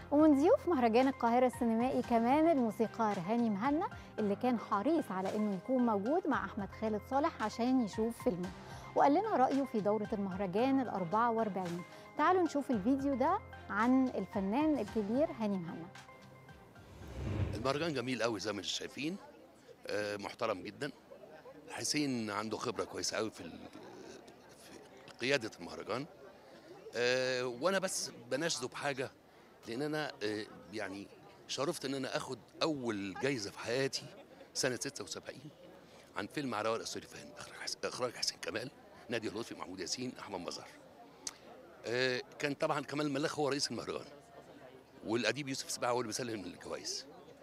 ومن ضيوف مهرجان القاهرة السينمائي كمان الموسيقار هاني مهنا اللي كان حريص على انه يكون موجود مع احمد خالد صالح عشان يشوف فيلمه، وقال لنا رأيه في دورة المهرجان ال44. تعالوا نشوف الفيديو ده عن الفنان الكبير هاني مهنا. المهرجان جميل قوي زي ما انتم شايفين. محترم جدا. حسين عنده خبره كويسه قوي في قياده المهرجان. وانا بس بناشده بحاجه، لان انا يعني شرفت ان انا اخد اول جايزه في حياتي سنه 76 عن فيلم على ورق سوليفان، اخراج حسين كمال، نادي لطفي، محمود ياسين، احمد مظهر. كان طبعا كمال الملاخ هو رئيس المهرجان، والاديب يوسف سباع هو اللي بيسلم الجوائز.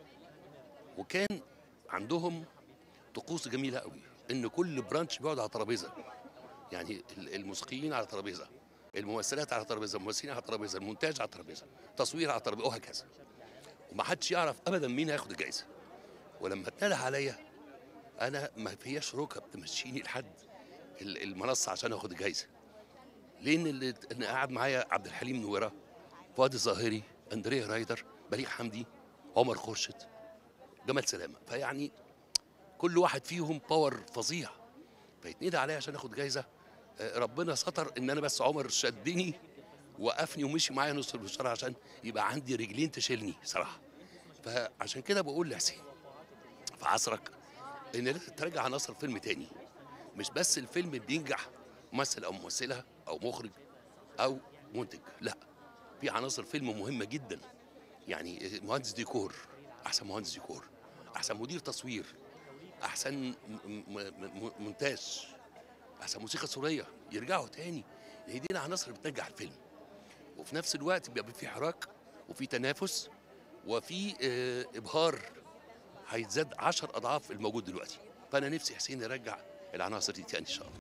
وكان عندهم طقوس جميله قوي، ان كل برانش بيقعد على ترابيزه، يعني الموسيقيين على ترابيزه، الممثلات على ترابيزه، الممثلين على ترابيزه، المونتاج على ترابيزه، تصوير على ترابيزه، وهكذا. ومحدش يعرف ابدا مين هياخد الجائزه. ولما اتنده عليا انا ما فياش ركب تمشيني لحد المنصه عشان اخد الجائزه، لان اللي قاعد معايا عبد الحليم نويره، فؤاد الظاهري، اندريا رايدر، بليغ حمدي، عمر خورشيد، جمال سلامه. فيعني كل واحد فيهم باور فظيع، فيتندى عليا عشان اخد جايزه. ربنا ستر ان انا بس عمر شدني وقفني ومشي معايا نص المشوار عشان يبقى عندي رجلين تشيلني صراحه. فعشان كده بقول لحسين في عصرك ان لازم ترجع عناصر فيلم تاني، مش بس الفيلم بينجح ممثل او ممثله او مخرج او منتج، لا، في عناصر فيلم مهمه جدا. يعني مهندس ديكور، احسن مهندس ديكور، احسن مدير تصوير، احسن مونتاج، احسن موسيقى سوريه، يرجعوا تاني. هي دي العناصر اللي بتنجح الفيلم، وفي نفس الوقت بيبقى في حراك وفي تنافس وفي ابهار هيتزاد 10 اضعاف الموجود دلوقتي. فانا نفسي حسين يرجع العناصر دي تاني ان شاء الله.